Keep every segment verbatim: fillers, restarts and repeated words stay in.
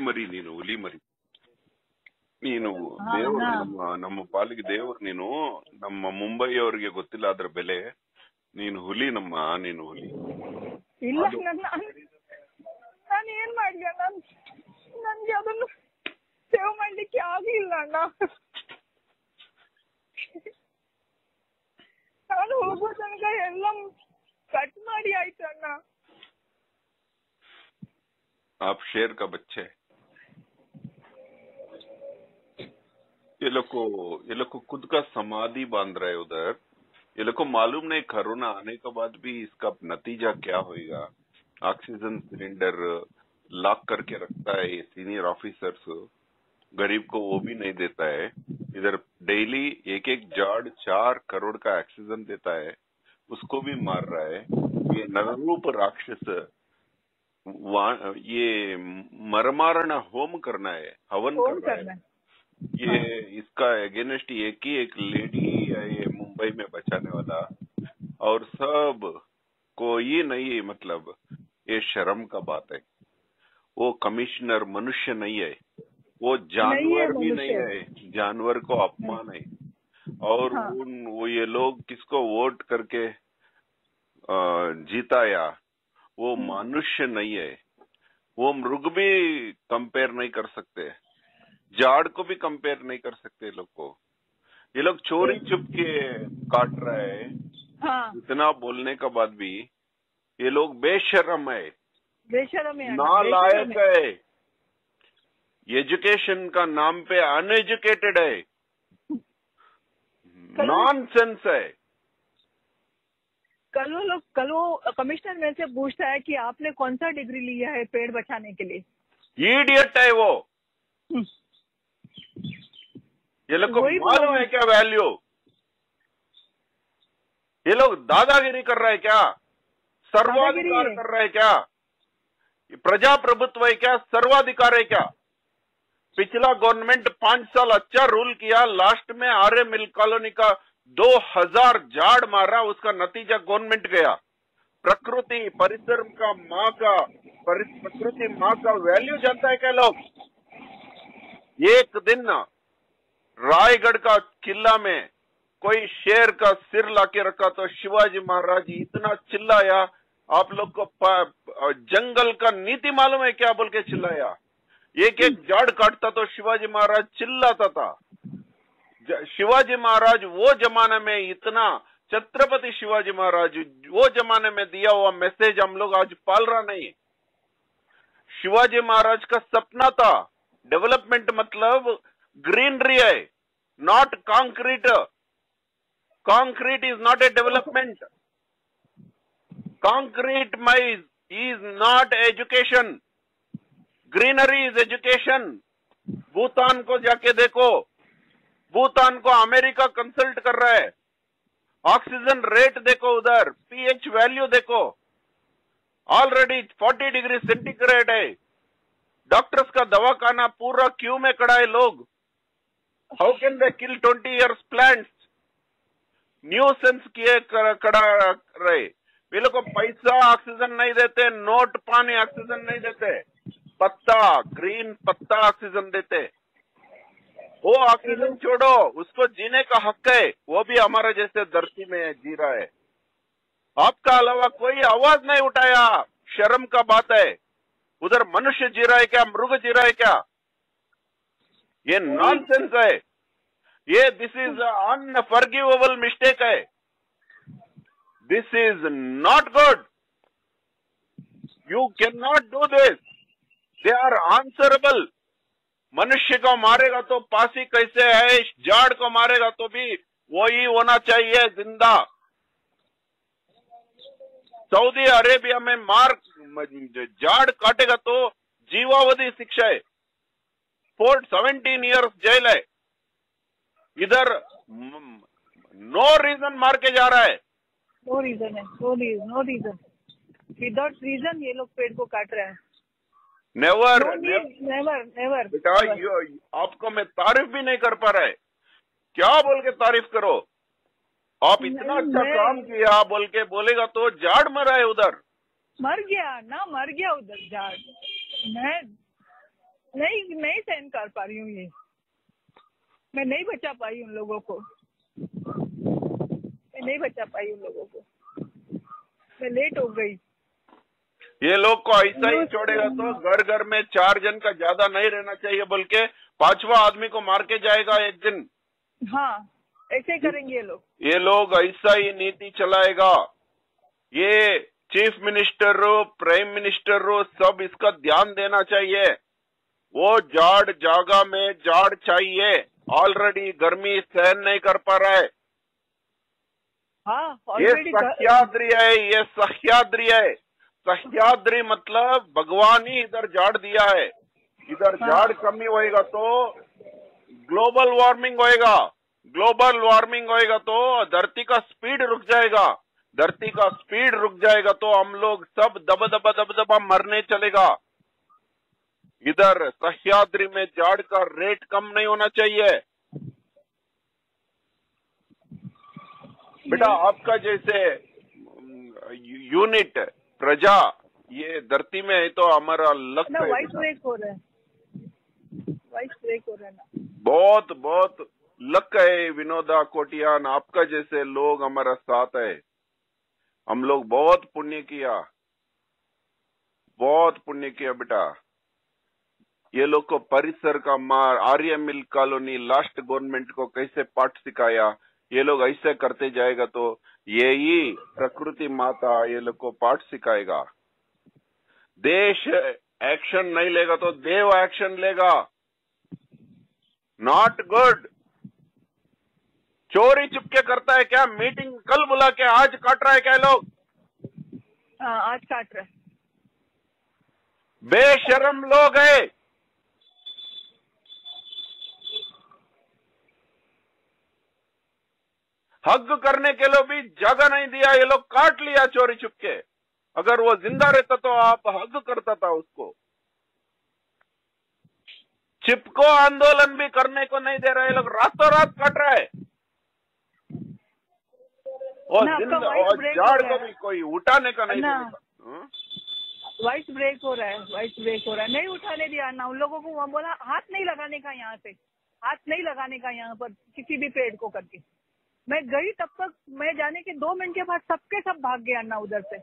ಮರಿ, ನೀನು ಹುಲಿ ಮರಿ. ನೀನು ಹಾ, ದೇವ್ರು, ಅಣ್ಣ. ನಮ್ಮ ನಮ್ಮ ಪಾಲಿಗೆ ದೇವ್ರು ನೀನು. ನಮ್ಮ ಮುಂಬೈಯವರಿಗೆ ಗೊತ್ತಿಲ್ಲ ಅದ್ರ ಬೆಲೆ. ನೀನು ಹುಲಿ ನಮ್ಮ, ನೀನು ಹುಲಿ. ಇಲ್ಲ ಅದು- ನನ್ನ ನಾನು ಏನ್ ಮಾಡ್ಲಿ ಅಣ್ಣ, ನನ್ಗೆ ಅದನ್ನು ಸೇವ್ ಮಾಡ್ಲಿಕ್ಕೆ ಆಗ್ಲಿಲ್ಲ ಅಣ್ಣ. ನಾನು ಹೋಗೋ ತನಕ ಎಲ್ಲ ಕಟ್ ಮಾಡಿ ಆಯ್ತು ಅಣ್ಣ. आप शेर का बच्चे। ये लोग को ये लोग को खुद का समाधि बांध रहे उधर। ये लोग को मालूम नहीं कोरोना आने के बाद भी इसका नतीजा क्या होएगा। ऑक्सीजन सिलेंडर लॉक करके रखता है ये सीनियर ऑफिसर्स, गरीब को वो भी नहीं देता है। इधर डेली एक एक जाड़ चार करोड़ का ऑक्सीजन देता है, उसको भी मार रहा है। ये नररूप राक्षस ये मरमारण होम करना है, हवन फोन करना करना है। है। ये इसका अगेंस्ट एक ही एक लेडी है ये मुंबई में बचाने वाला, और सब कोई नहीं। मतलब ये शर्म का बात है। वो कमिश्नर मनुष्य नहीं है, वो जानवर भी नहीं है, जानवर को अपमान है। और हाँ। उन वो ये लोग किसको वोट करके आ, जीताया, वो मनुष्य नहीं है। वो मृग भी कंपेयर नहीं कर सकते, जाड़ को भी कंपेयर नहीं कर सकते। लोग को ये लोग चोरी चुप के काट रहे हैं। हाँ, इतना बोलने के बाद भी ये लोग बेशर्म है, बेशरम है, नालायक है, एजुकेशन का नाम पे अनएजुकेटेड है, नॉनसेंस है। कल वो लोग कल वो कमिश्नर में से पूछता है कि आपने कौन सा डिग्री लिया है पेड़ बचाने के लिए। इडियट है वो। ये लोग को मालूम है क्या वैल्यू? ये लोग दादागिरी कर रहे हैं क्या? सर्वाधिकार कर रहे हैं क्या? प्रजाप्रभुत्व है क्या? सर्वाधिकार है क्या? पिछला गवर्नमेंट पांच साल अच्छा रूल किया, लास्ट में आर्य मिल कॉलोनी का दो हजार झाड़ मारा, उसका नतीजा गवर्नमेंट गया। प्रकृति परिसर का माँ का प्रकृति माँ का वैल्यू जानता है क्या लोग? एक दिन रायगढ़ का किला में कोई शेर का सिर लाके रखा तो शिवाजी महाराज इतना चिल्लाया, आप लोग को जंगल का नीति मालूम है क्या बोल के चिल्लाया। एक एक झाड़ काटता तो शिवाजी महाराज चिल्लाता था। शिवाजी महाराज वो जमाने में इतना, छत्रपति शिवाजी महाराज वो जमाने में दिया हुआ मैसेज हम लोग आज पाल रहा नहीं। शिवाजी महाराज का सपना था डेवलपमेंट मतलब ग्रीनरी है, not concrete. Concrete is not a development, concrete माइज is not education, greenery is education. Bhutan को जाके देखो, भूटान को अमेरिका कंसल्ट कर रहा है। ऑक्सीजन रेट देखो, उधर पीएच वैल्यू देखो, ऑलरेडी चालीस डिग्री सेंटीग्रेड है। डॉक्टर्स का दवाखाना पूरा क्यू में खड़ा है लोग। How can they kill twenty years plants? Nuisance किए खड़ा रहे। वे लोग को पैसा ऑक्सीजन नहीं देते, नोट पानी ऑक्सीजन नहीं देते, पत्ता ग्रीन पत्ता ऑक्सीजन देते। वो ऑक्सीजन छोड़ो, उसको जीने का हक है, वो भी हमारे जैसे धरती में जी रहा है। आपका अलावा कोई आवाज नहीं उठाया, शर्म का बात है। उधर मनुष्य जी रहा है क्या, मृग जी रहा है क्या? ये नॉनसेंस है, ये दिस इज अनफॉरगिवेबल मिस्टेक है, this is not good. You can not do this, they are answerable. मनुष्य को मारेगा तो फांसी कैसे है, झाड़ को मारेगा तो भी वही होना चाहिए जिंदा। सऊदी अरेबिया में मार झाड़ काटेगा तो जीवावधि शिक्षा है, फोर सेवनटीन इयर्स जेल है। इधर नो रीजन मार के जा रहा है, नो रीजन है, no reason, no reason, without reason ये लोग पेड़ को काट रहे हैं। नेवर नेवर नेवर बेटा, आपको मैं तारीफ भी नहीं कर पा रहा है, क्या बोल के तारीफ करो? आप इतना अच्छा काम किया बोल के बोलेगा तो झाड़ मरा है उधर। मर गया ना, मर गया उधर झाड़। मैं नहीं नहीं सहन कर पा रही हूँ ये, मैं नहीं बचा पाई उन लोगों को, मैं नहीं बचा पाई उन लोगों को, मैं लेट हो गई। ये लोग को ऐसा ही छोड़ेगा तो घर घर में चार जन का ज्यादा नहीं रहना चाहिए, बल्कि पांचवा आदमी को मार के जाएगा एक दिन। हाँ, ऐसे करेंगे ये लोग। ये लोग ऐसा ही नीति चलाएगा। ये चीफ मिनिस्टर हो, प्राइम मिनिस्टर हो, सब इसका ध्यान देना चाहिए। वो जाड़ जागा में जाड़ चाहिए, ऑलरेडी गर्मी सहन नहीं कर पा रहा है। हाँ, ये सह्याद्री है, ये सह्याद्री है। सह्याद्री मतलब भगवान ही इधर जाड़ दिया है। इधर हाँ। जाड़ कमी होएगा तो ग्लोबल वार्मिंग होएगा, ग्लोबल वार्मिंग होएगा तो धरती का स्पीड रुक जाएगा, धरती का स्पीड रुक जाएगा तो हम लोग सब दबा दबा दबा दबा मरने चलेगा। इधर सह्याद्री में जाड़ का रेट कम नहीं होना चाहिए। बेटा आपका जैसे यूनिट प्रजा ये धरती में है तो हमारा लक ना, है। वॉइस ब्रेक हो रहा है, वॉइस ब्रेक हो रहा है ना। बहुत बहुत लक है विनोदा कोटियान, आपका जैसे लोग हमारा साथ है। हम लोग बहुत पुण्य किया, बहुत पुण्य किया बेटा। ये लोग को परिसर का मार, Arya mill colony last government को कैसे पाठ सिखाया, ये लोग ऐसे करते जाएगा तो यही प्रकृति माता ये लोग को पाठ सिखाएगा। देश एक्शन नहीं लेगा तो देव एक्शन लेगा। Not good. चोरी चुपके करता है क्या? मीटिंग कल बुला के आज काट रहा है क्या लोग? हाँ, आज काट रहा है। बेशरम लोग है। हग करने के लिए भी जगह नहीं दिया, ये लोग काट लिया चोरी चुपके। अगर वो जिंदा रहता तो आप हग करता था उसको। चिपको आंदोलन भी करने को नहीं दे रहे, लोग रातों रात काट रहा है। और जिंदा और जाड़ को भी कोई उठाने का नहीं देगा। वॉइस ब्रेक हो रहा है, वॉइस ब्रेक हो रहा है, नहीं उठाने दिया ना उन लोगों को। वहाँ बोला हाथ नहीं लगाने का, यहाँ से हाथ नहीं लगाने का यहाँ पर किसी भी पेड़ को करके। मैं गई तब तक, मैं जाने के दो मिनट के बाद सबके सब भाग गया ना उधर से।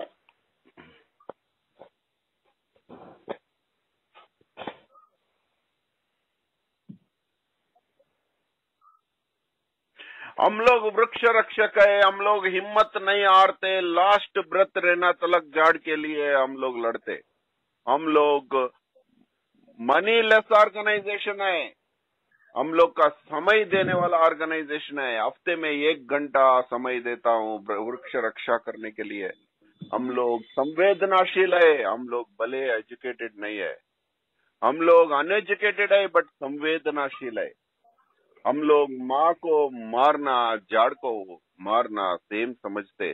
हम लोग वृक्ष रक्षक है, हम लोग हिम्मत नहीं हारते, लास्ट ब्रत रहना तलक जाड़ के लिए हम लोग लड़ते। हम लोग मनी लेस ऑर्गेनाइजेशन है, हम लोग का समय देने वाला ऑर्गेनाइजेशन है। हफ्ते में एक घंटा समय देता हूँ वृक्ष रक्षा करने के लिए। हम लोग संवेदनाशील है, हम लोग भले एजुकेटेड नहीं है, हम लोग अनएजुकेटेड है बट संवेदनाशील है। हम लोग माँ को मारना, जाड़ को मारना सेम समझते।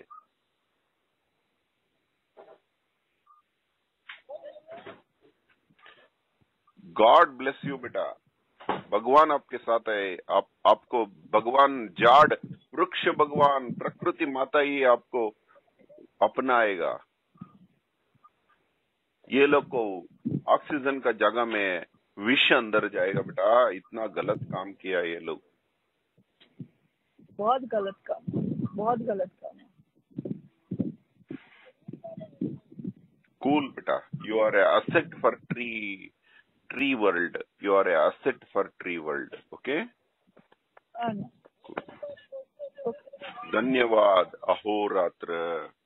गॉड ब्लेस यू बेटा, भगवान आपके साथ है। आप आपको भगवान जाड़, वृक्ष भगवान, प्रकृति माता ही आपको अपनाएगा। ये लोग को ऑक्सीजन का जगह में विष अंदर जाएगा बेटा। इतना गलत काम किया ये लोग, बहुत गलत काम, बहुत गलत काम है। कूल बेटा, you are a asset for tree tree world, you are a asset for tree world. Okay, धन्यवाद। अहोरात्र।